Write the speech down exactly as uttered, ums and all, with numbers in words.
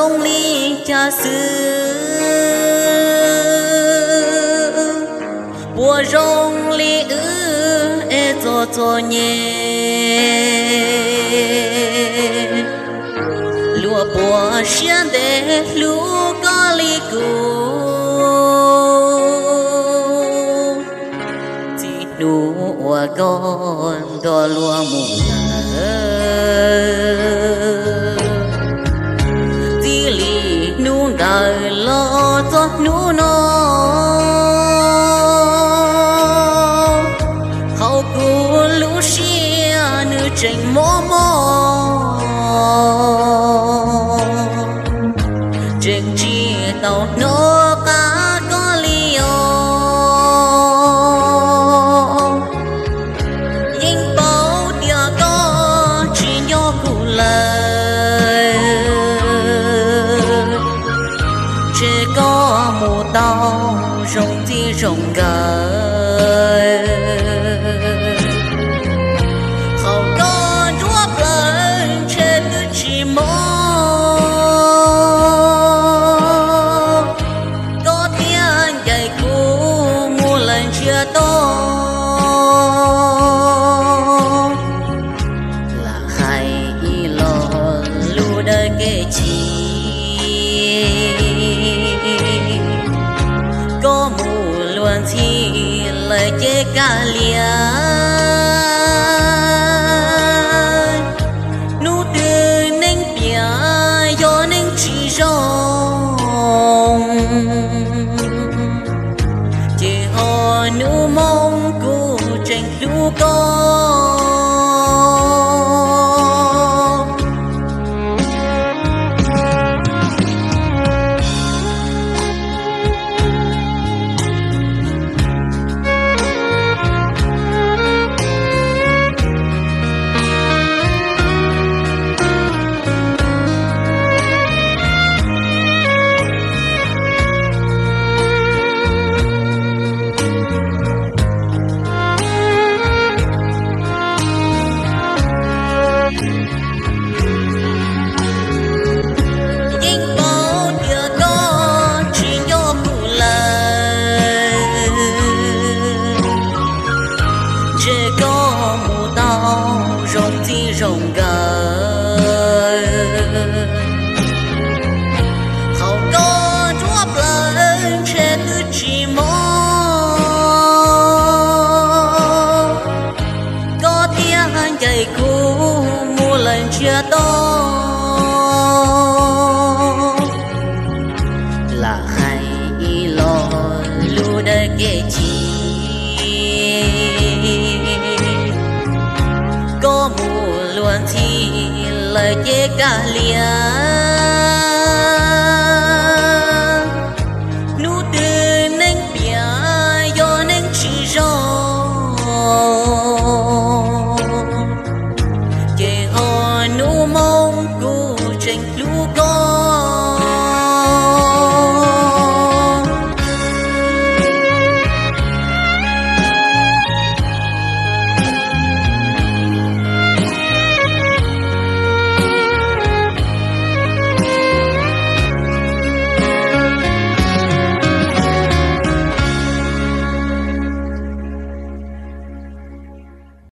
rong ly cha xứ bùa rong ly ư e cho cho nhẹ lúa bùa xiên để lúa có ly cũ chỉ đủ con đo lúa mù chỉ lì nu đời lo cho nu nó hậu cụ lũ xia nữ trình mô mô trình chi tàu nó cá có liều nhưng bao địa có chỉ nhỏ cụ lời chỉ có mù tao rồng đi rồng gời hậu có chúa lên trên tư chỉ mô có tiếng dạy cũ mua lần chia to là hay lo lưu đời kể chi có mù luôn thì lời chế cả lia nu từ nên bia do nên chỉ rong chỉ họ nu mong cu tranh lu con rồng gờ hậu có chúa lên trên tư chỉ mô có tiếng dạy cũ mua lần chia to là hay lo lưu đời kể chi có mù luôn thì lời chế cả lia